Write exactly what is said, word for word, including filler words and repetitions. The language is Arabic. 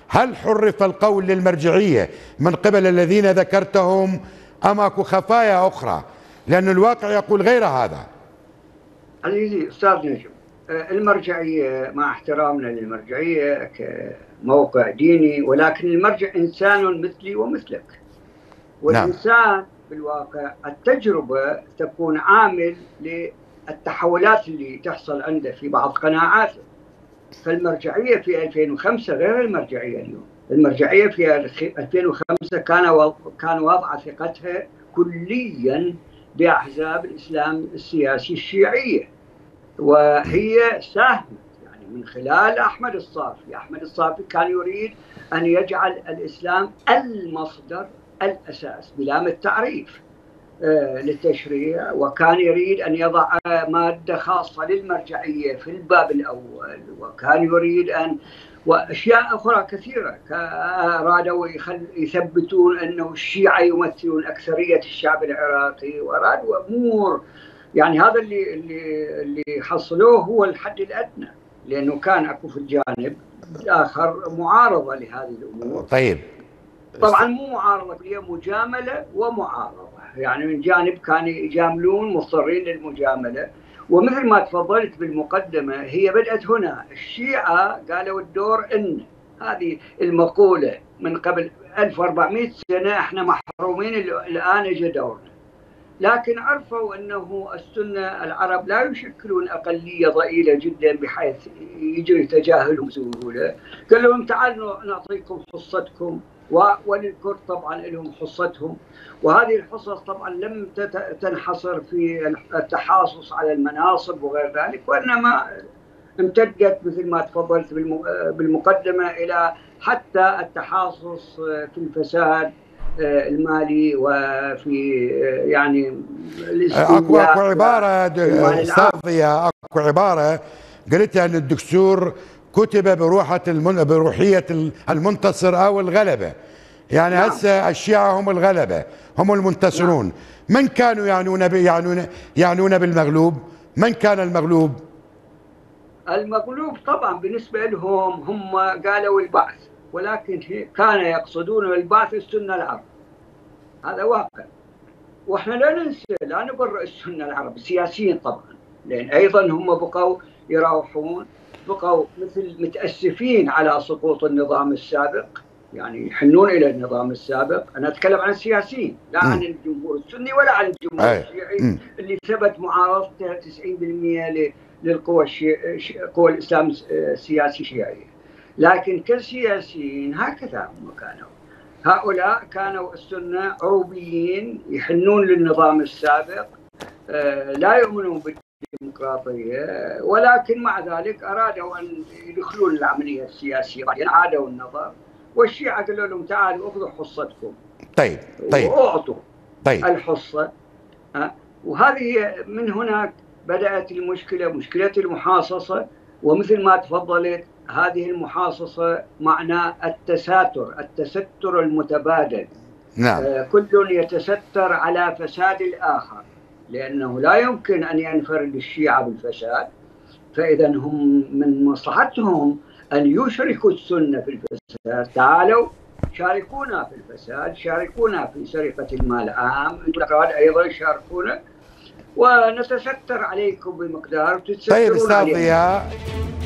هل حرف القول للمرجعية من قبل الذين ذكرتهم أم أكو خفايا أخرى؟ لأن الواقع يقول غير هذا. عزيزي أستاذ نجم، المرجعية مع احترامنا للمرجعية كموقع ديني، ولكن المرجع إنسان مثلي ومثلك، والإنسان نعم. بالواقع التجربة تكون عامل للتحولات اللي تحصل عنده في بعض قناعاته. فالمرجعية في ألفين وخمسة غير المرجعية اليوم. المرجعية في ألفين وخمسة كان كان وضع ثقتها كليا بأحزاب الإسلام السياسي الشيعية، وهي ساهمت يعني من خلال أحمد الصافي. أحمد الصافي كان يريد أن يجعل الإسلام المصدر الأساس بلام التعريف للتشريع، وكان يريد أن يضع مادة خاصة للمرجعية في الباب الأول، وكان يريد أن وأشياء أخرى كثيرة. أرادوا يثبتون أنه الشيعة يمثلون أكثرية الشعب العراقي، وأرادوا أمور يعني هذا اللي اللي اللي حصلوه هو الحد الأدنى، لأنه كان أكو في الجانب الآخر معارضة لهذه الأمور. طيب طبعا مو معارضة، هي مجاملة ومعارضة. يعني من جانب كانوا يجاملون مضطرين للمجاملة، ومثل ما تفضلت بالمقدمة هي بدأت هنا. الشيعة قالوا الدور إن هذه المقولة من قبل ألف وأربعمئة سنة احنا محرومين، الآن اجى دورنا. لكن عرفوا أنه السنة العرب لا يشكلون أقلية ضئيلة جدا بحيث يجري تجاهلهم بسهولة. قالوا لهم تعالوا نعطيكم حصتكم، وللكرد طبعا لهم حصتهم. وهذه الحصص طبعا لم تنحصر في التحاصص على المناصب وغير ذلك، وإنما امتدت مثل ما تفضلت بالمقدمة إلى حتى التحاصص في الفساد المالي وفي يعني اكو اكو عباره استاذ ضياء، اكو عباره قلتها ان الدكتور كتب بروحه المن... بروحيه المنتصر او الغلبه. يعني نعم. هسه الشيعه هم الغلبه، هم المنتصرون. نعم. من كانوا يعنون ب... يعنون يعنون بالمغلوب؟ من كان المغلوب؟ المغلوب طبعا بالنسبه لهم هم قالوا البعث، ولكن كان يقصدون البعث السنه العرب. هذا واقع، واحنا لا ننسى، لا نبرئ السنه العرب سياسيين طبعا، لان ايضا هم بقوا يراوحون، بقوا مثل متاسفين على سقوط النظام السابق، يعني يحنون الى النظام السابق. انا اتكلم عن السياسيين لا عن الجمهور السني ولا عن الجمهور الشيعي اللي ثبت معارضته تسعين بالمئة للقوى الشي... قوى الاسلام السياسي الشيعيه. لكن كسياسيين هكذا هم كانوا. هؤلاء كانوا السنة عروبيين يحنون للنظام السابق، لا يؤمنون بالديمقراطية، ولكن مع ذلك أرادوا أن يدخلون العملية السياسية. بعدين عادوا النظر، والشيعة قالوا لهم تعالوا أخذوا حصتكم. طيب طيب وأعطوا طيب الحصة. وهذه من هناك بدأت المشكلة، مشكلة المحاصصة. ومثل ما تفضلت هذه المحاصصة معناه التساتر، التستر المتبادل. نعم. آه كل يتستر على فساد الآخر، لأنه لا يمكن أن ينفرد الشيعة بالفساد، فإذا هم من مصلحتهم أن يشركوا السنة في الفساد. تعالوا شاركونا في الفساد، شاركونا في سرقة المال العام، أنتم أيضا شاركونا ونتستر عليكم بمقدار تتسترون طيب علينا. أستاذ ضياء،